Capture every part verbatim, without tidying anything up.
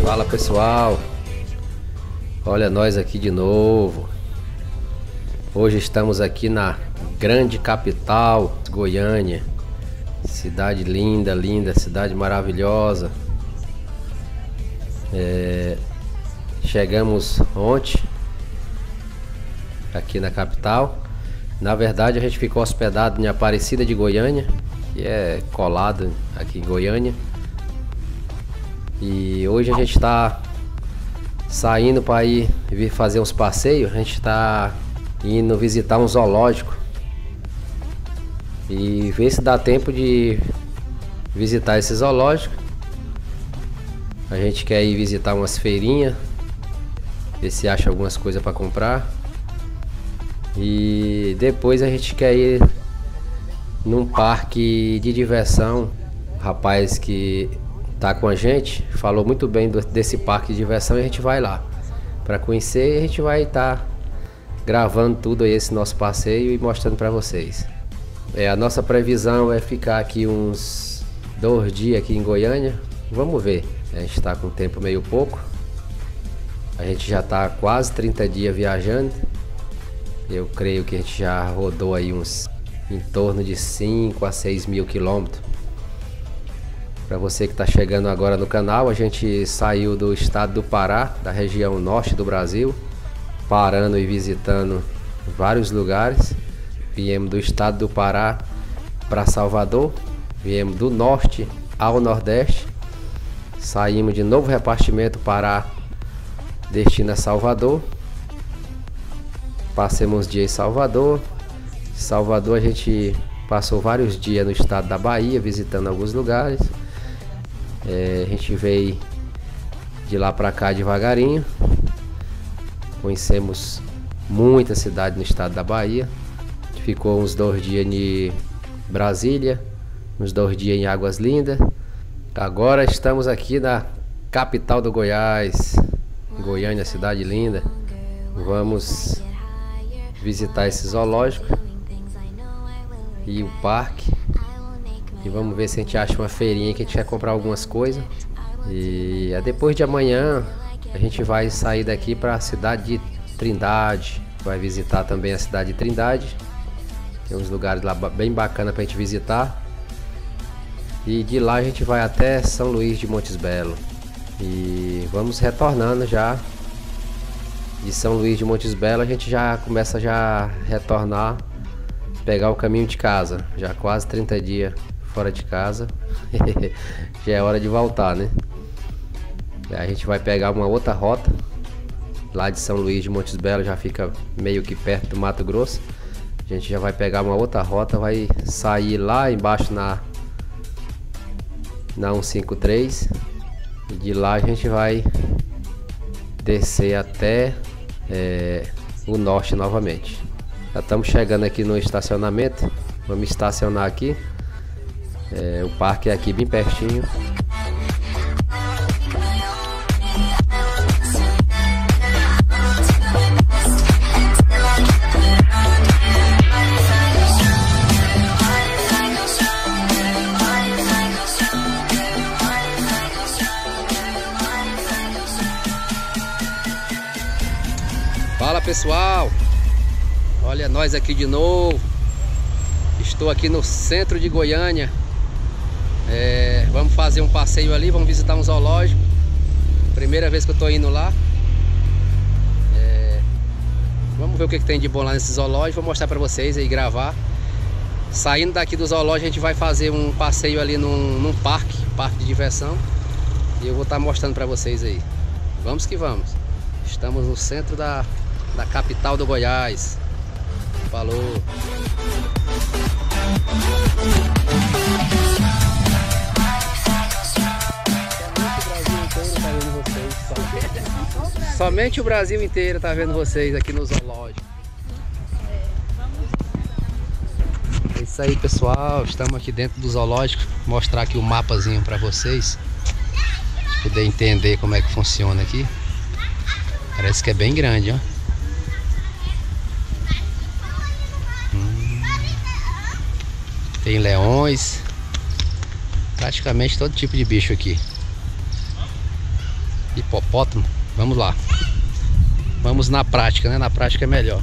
Fala pessoal, olha nós aqui de novo. Hoje estamos aqui na grande capital, Goiânia. Cidade linda, linda, cidade maravilhosa. É, chegamos ontem aqui na capital. Na verdade a gente ficou hospedado em Aparecida de Goiânia, que é colado aqui em Goiânia. E hoje a gente está saindo para ir vir fazer uns passeios. A gente está indo visitar um zoológico e ver se dá tempo de visitar esse zoológico. A gente quer ir visitar umas feirinhas, ver se acha algumas coisas para comprar. E depois a gente quer ir num parque de diversão. O rapaz que tá com a gente falou muito bem do, desse parque de diversão, e a gente vai lá para conhecer. E a gente vai estar tá gravando tudo aí, esse nosso passeio, e mostrando para vocês. É, a nossa previsão é ficar aqui uns dois dias aqui em Goiânia. Vamos ver, a gente está com tempo meio pouco. A gente já está quase trinta dias viajando. Eu creio que a gente já rodou aí uns em torno de cinco a seis mil quilômetros. Para você que está chegando agora no canal, a gente saiu do estado do Pará, da região norte do Brasil, parando e visitando vários lugares. Viemos do estado do Pará para Salvador, viemos do norte ao nordeste, saímos de Novo Repartimento Pará, destino a Salvador. Passamos uns dias em Salvador. Salvador a gente passou vários dias no estado da Bahia, visitando alguns lugares. É, a gente veio de lá para cá devagarinho. Conhecemos muita cidade no estado da Bahia. A gente ficou uns dois dias em Brasília, uns dois dias em Águas Lindas. Agora estamos aqui na capital do Goiás, Goiânia, cidade linda. Vamos visitar esse zoológico e o parque. E vamos ver se a gente acha uma feirinha que a gente quer comprar algumas coisas. E depois de amanhã a gente vai sair daqui para a cidade de Trindade. Vai visitar também a cidade de Trindade. Tem uns lugares lá bem bacana para a gente visitar. E de lá a gente vai até São Luís de Montes Belos. E vamos retornando já. De São Luís de Montes Belos a gente já começa já a retornar, pegar o caminho de casa. Já quase trinta dias fora de casa. Já é hora de voltar, né? A gente vai pegar uma outra rota. Lá de São Luís de Montes Belos já fica meio que perto do Mato Grosso. A gente já vai pegar uma outra rota, vai sair lá embaixo na na cento e cinquenta e três. E de lá a gente vai descer até é, o norte novamente. Já estamos chegando aqui no estacionamento. Vamos estacionar aqui. É, o parque é aqui bem pertinho. Fala pessoal, olha nós aqui de novo. Estou aqui no centro de Goiânia. É, vamos fazer um passeio ali, vamos visitar um zoológico. Primeira vez que eu estou indo lá. É, vamos ver o que, que tem de bom lá nesse zoológico. Vou mostrar para vocês aí, gravar. Saindo daqui do zoológico a gente vai fazer um passeio ali num, num parque, parque de diversão. E eu vou estar mostrando para vocês aí. Vamos que vamos. Estamos no centro da, da capital do Goiás. Falou! Somente o Brasil inteiro tá vendo vocês aqui no zoológico. É isso aí pessoal, estamos aqui dentro do zoológico. Vou mostrar aqui o mapazinho para vocês, pra poder entender como é que funciona aqui. Parece que é bem grande, ó. Hum. Tem leões, praticamente todo tipo de bicho aqui. Hipopótamo. Vamos lá. Vamos na prática, né? Na prática é melhor.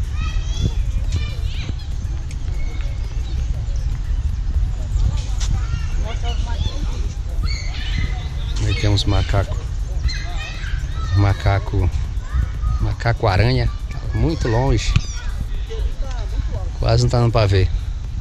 Aí temos macaco. Macaco. Macaco aranha. Muito longe. Quase não tá dando pra ver.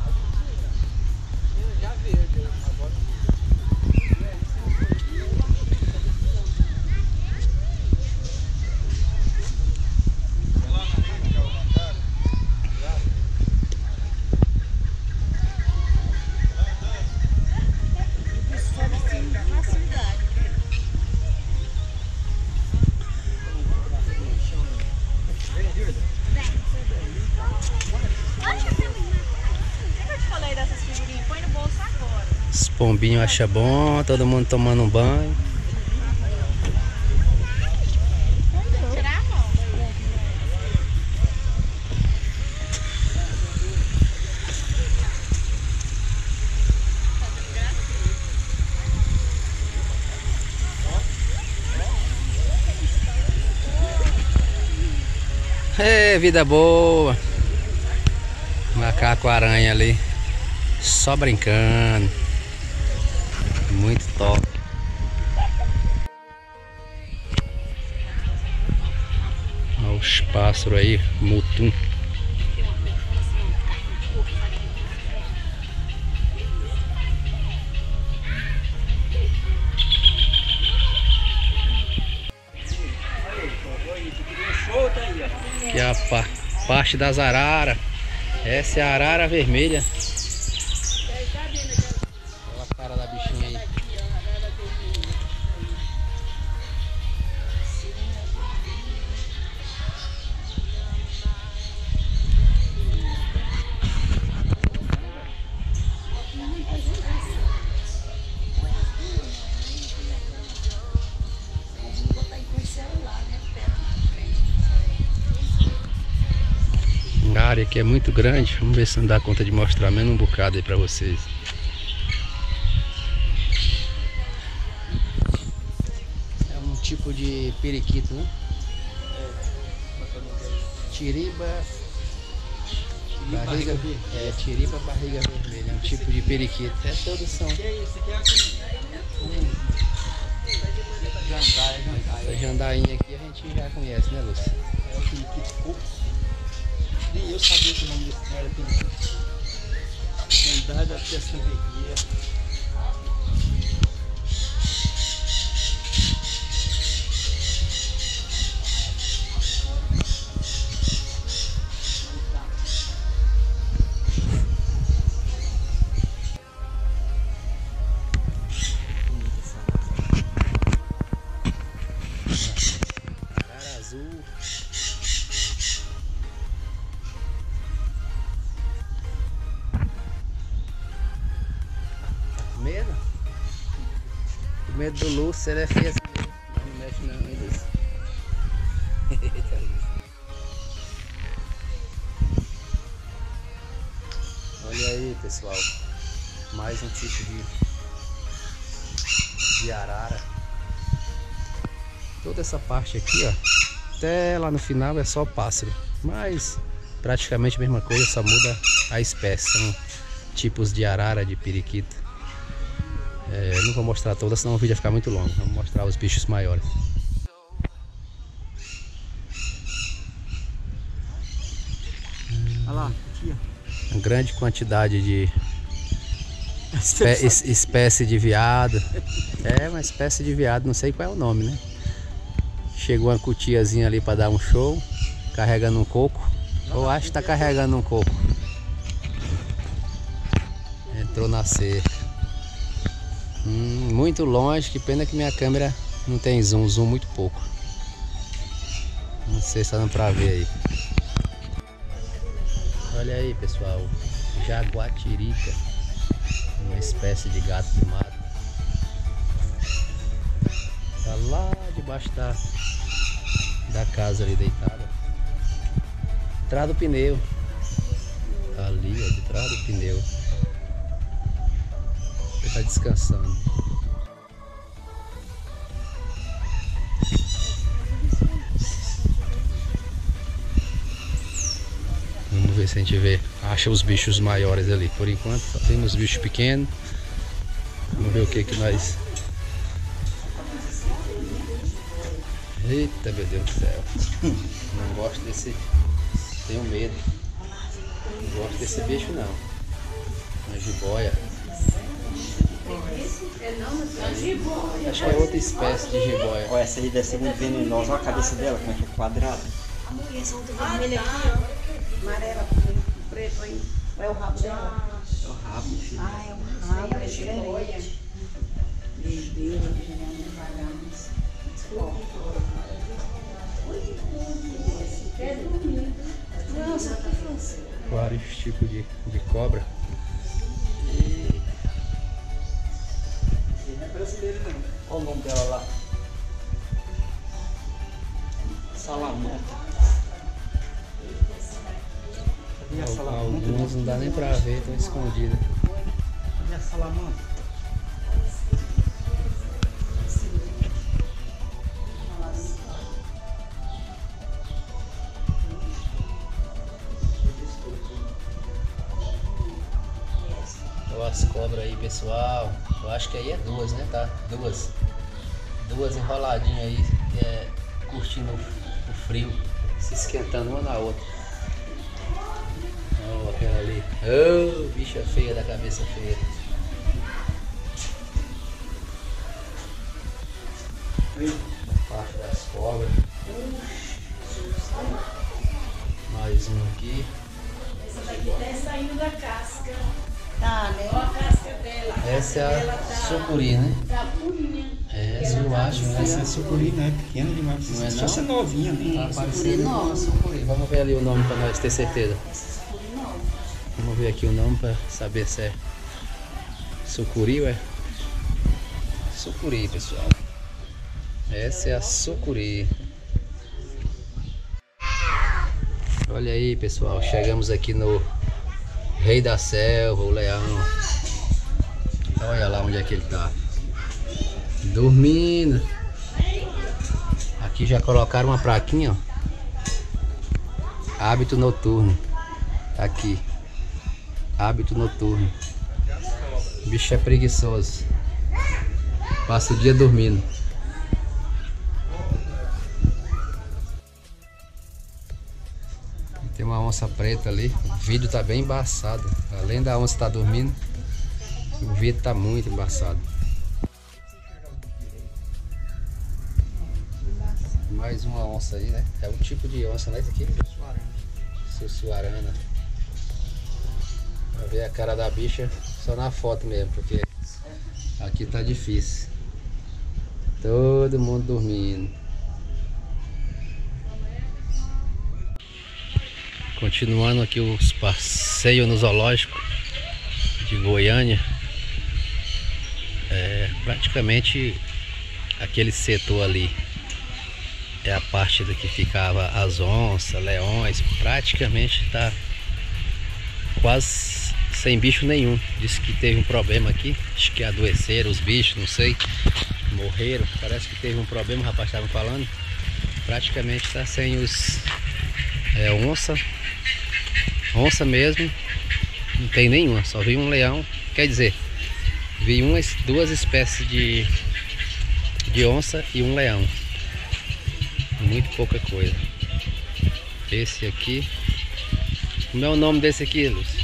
Os pombinhos acham bom, todo mundo tomando um banho. Tirar a mão. É, vida boa. Macaco aranha ali. Só brincando. Muito top. Olha os pássaros aí, mutum. Aqui é a pa parte das araras. Essa é a arara vermelha. Olha a cara da bichinha aí. A área aqui é muito grande. Vamos ver se não dá conta de mostrar menos um bocado aí pra vocês. É um tipo de periquito, né? Tiriba. Barriga, é, tiriba barriga vermelha. É um tipo de periquito. É todos são. Essa jandainha aqui a gente já conhece, né, Lúcia? É o periquito pouco. Nem eu sabia que o nome desse cara era periquito. Jandar da Peça Vergueira. Cara azul. Medo? O medo do Lúcio, ele é feio assim mesmo. Não mexe não, hein, Lúcio? Olha aí, pessoal. Mais um tipo de, de arara. Toda essa parte aqui, ó, até lá no final é só pássaro. Mas praticamente a mesma coisa, só muda a espécie. São tipos de arara, de periquito. É, não vou mostrar todas, senão o vídeo vai ficar muito longo. Vamos mostrar os bichos maiores. Olha lá, aqui, ó. Uma grande quantidade de espé es espécie de veado. É uma espécie de veado, não sei qual é o nome, né? Chegou uma cutiazinha ali para dar um show, carregando um coco. Eu acho que tá carregando um coco. Entrou na cerca. Hum, muito longe, que pena que minha câmera não tem zoom, zoom muito pouco. Não sei se tá dando pra ver aí. Olha aí, pessoal, jaguatirica, uma espécie de gato de mato. Tá lá debaixo da, da casa ali deitada. Atrás do pneu. Tá ali, ó, de trás do pneu. Ele tá descansando. ver se a gente vê, acha os bichos maiores ali. Por enquanto só tem os bichos pequenos. Vamos ver o que que nós... Eita, meu Deus do céu. Não gosto desse... Tenho medo. Não gosto desse bicho não. Uma jiboia. Acho que é outra espécie de jiboia. Olha, essa aí deve ser muito venenosa. Olha a cabeça dela, como é que é quadrada. E essa outra vermelha aqui, ó. Amarela, preto aí. É o rabo dela. É o rabo, filho. Ah, é um rabo, é diferente. Meu Deus, devagares. Nossa, que francês. Vários tipos de, de cobra. E... Ele não é brasileiro não. Olha o nome dela lá. Salamandra. Cadê a salamandra? Alguns não dá nem pra ver, estão escondidas. Cadê a salamandra? Olha as cobras aí, pessoal. Eu acho que aí é duas, né? Tá? Duas. Duas enroladinhas aí, é, curtindo o frio, se esquentando uma na outra. Olha aquela ali. Oh, bicha feia da cabeça feia. Parte das cobras. Mais um aqui. Essa daqui tá saindo da casca. Tá, né? Olha a casca dela. Essa é a sucuri, né? Tá purinha. Essa eu acho, né? Essa sucuri não é pequena demais. Não é Só não? essa novinha, né? Tá parecendo com a sucuri. Vamos ver ali o nome para nós ter certeza. Essa sucuri não. Vamos ver aqui o nome para saber se é sucuri ou é sucuri, pessoal. Essa é a sucuri. Olha aí, pessoal, chegamos aqui no Rei da Selva, o leão. Olha lá onde é que ele tá. Dormindo. Aqui já colocaram uma plaquinha, ó. Hábito noturno. Aqui. Hábito noturno. O bicho é preguiçoso. Passa o dia dormindo. Tem uma onça preta ali. O vidro tá bem embaçado. Além da onça estar dormindo, o vidro tá muito embaçado. Mais uma onça aí, né? É um tipo de onça, né? Esse aqui? Sussuarana. Pra ver a cara da bicha só na foto mesmo, porque aqui tá difícil. Todo mundo dormindo. Continuando aqui os passeios no zoológico de Goiânia. É, praticamente aquele setor ali é a parte da que ficava as onças, leões. Praticamente está quase sem bicho nenhum. Disse que teve um problema aqui, acho que adoeceram os bichos, não sei, morreram. Parece que teve um problema, o rapaz estava falando. Praticamente está sem os é, onça. Onça mesmo, não tem nenhuma, só vi um leão, quer dizer, vi uma, duas espécies de, de onça e um leão. Muito pouca coisa. Esse aqui, como é o nome desse aqui, Lúcia?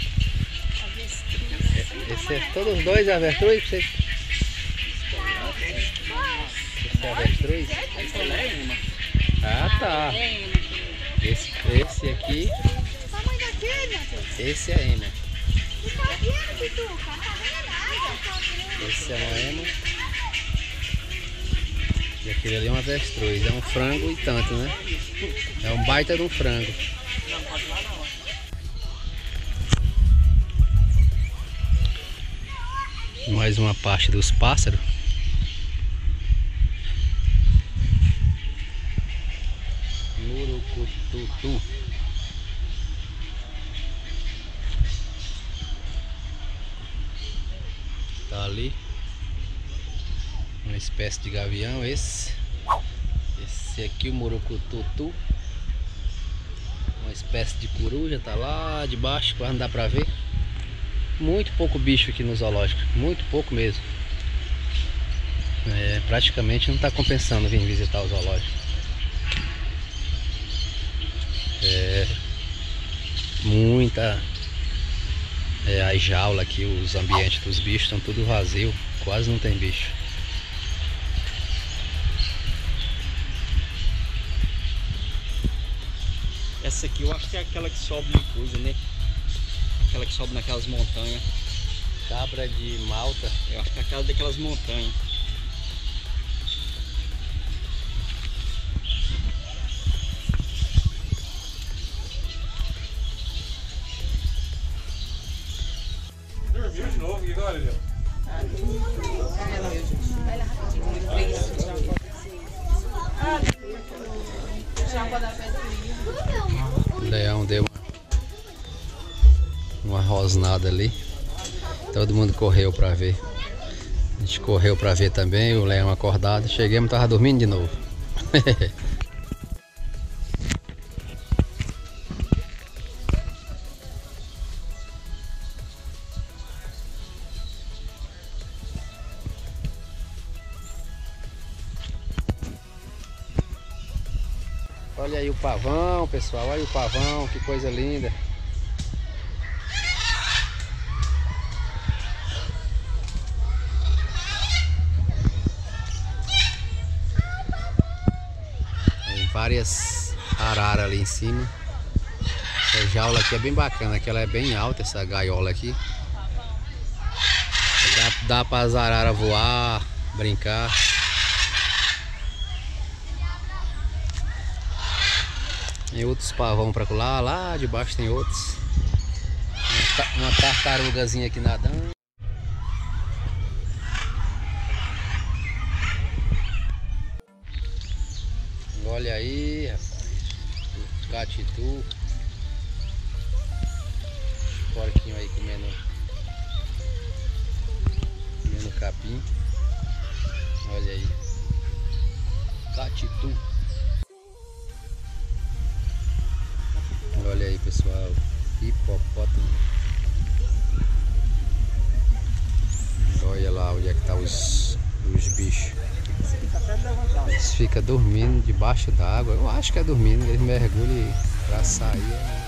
Esse é todos os dois avestruz? Você... Esse é avestruz? Ah, tá. Esse, esse aqui. Esse é ema. Esse é uma ema. E aquele ali é um avestruz. É um frango e tanto, né? É um baita de um frango. Mais uma parte dos pássaros. Murucututu. Tá ali uma espécie de gavião. Esse esse aqui, o murucututu, uma espécie de coruja tá lá debaixo, quase não dá pra ver. Muito pouco bicho aqui no zoológico, muito pouco mesmo. É, praticamente não tá compensando vir visitar o zoológico. É, muita é, as jaulas aqui, os ambientes dos bichos estão tudo vazio, quase não tem bicho. Essa aqui eu acho que é aquela que sobe em coisa, né? Aquela que sobe naquelas montanhas. Cabra de Malta. Eu acho que é aquela daquelas montanhas. Dormiu de novo, e agora, Léo? O leão deu uma, uma rosnada ali. Todo mundo correu pra ver. A gente correu pra ver também, o leão acordado. Chegamos e tava dormindo de novo. Olha aí o pavão, pessoal, olha o pavão, que coisa linda. Tem várias araras ali em cima. Essa jaula aqui é bem bacana, que ela é bem alta, essa gaiola aqui. Dá, dá para as araras voar, brincar. Tem outros pavão pra lá, lá debaixo tem outros. Uma tartarugazinha aqui nadando. Olha aí, rapaz. Catitu. Porquinho aí comendo, comendo capim. Olha aí. Catitu. Olha aí, pessoal, hipopótamo. Olha lá onde é que tá os, os bichos. Eles ficam dormindo debaixo d'água. Eu acho que é dormindo, eles mergulham pra sair.